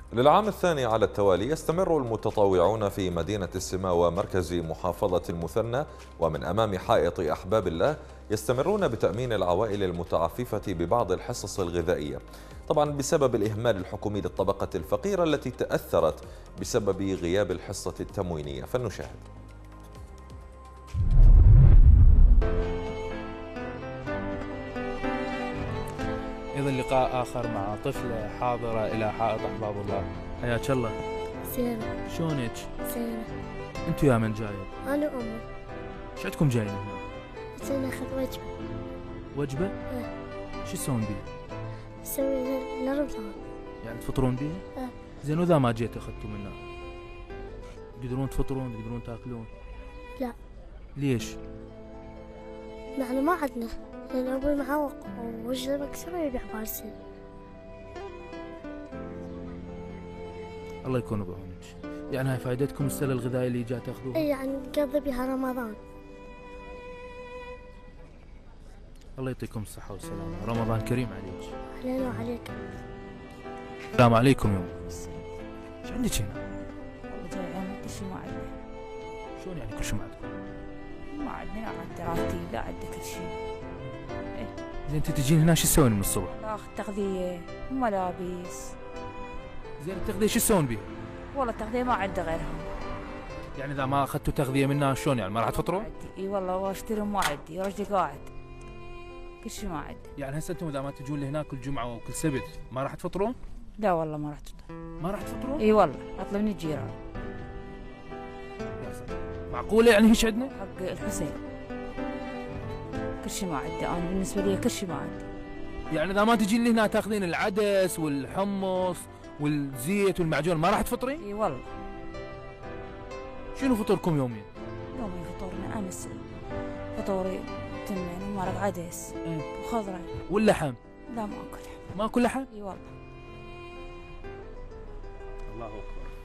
للعام الثاني على التوالي يستمر المتطوعون في مدينة السماوة مركز محافظة المثنى ومن أمام حائط أحباب الله يستمرون بتأمين العوائل المتعففة ببعض الحصص الغذائية، طبعا بسبب الإهمال الحكومي للطبقة الفقيرة التي تأثرت بسبب غياب الحصة التموينية. فلنشاهد. إذا لقاء آخر مع طفلة حاضرة إلى حائط أحباب الله. حياك الله. زينة. شلونك؟ زينة. أنتوا يا من جاية؟ أنا وأمي. ايش عندكم جايين هنا؟ جينا ناخذ وجبة. وجبة؟ إيه. شو تسوون بيها؟ نسوي لرمضان. يعني تفطرون بيها؟ إيه. زين وإذا ما جيت أخذتوا منها؟ تقدرون تفطرون؟ تقدرون تاكلون؟ لا. ليش؟ نحن ما عندنا، لأن أبوي معوق ووجهه مكسور ويبيع بارسل. الله يكون بعونك. يعني هاي فائدتكم السلة الغذائية اللي جاي تاخذوها؟ إي يعني نقضي بها رمضان. الله يعطيكم الصحة والسلامة، رمضان كريم عليك. علينا وعليك. السلام عليكم. يوم ايش عندك هنا؟ والله جاي عندنا كل شيء ما عندنا. شلون يعني كل شيء ما عندكم؟ ما عندنا، لا عندنا راتب، لا عندنا كل شيء. زين انت تجين هنا شو تسوين من الصبح؟ ناخذ تغذية وملابس. زين التغذية شو تسوون بيها؟ والله التغذية ما عندنا غيرها. يعني اذا ما اخذتوا تغذية منها شلون يعني ما راح تفطرون؟ اي والله واشتري ما عندي، رجلي قاعد. كل شيء ما عندي. يعني هسه انتم اذا ما تجون لهنا كل جمعة وكل سبت ما راح تفطرون؟ لا والله ما راح تفطر. ما راح تفطرون؟ اي والله اطلب من الجيران. يا سلام. معقولة يعني ايش عندنا؟ حق الحسين. كل شيء ما عندي، انا بالنسبة لي كل شيء ما عندي. يعني اذا ما تجين لهنا تاخذين العدس والحمص والزيت والمعجون ما راح تفطرين؟ اي والله. شنو فطوركم يوميا؟ يومي فطورنا امس فطوري تمن ومرق عدس وخضرة. واللحم؟ لا ما اكل. ما اكل لحم؟ اي والله. الله اكبر.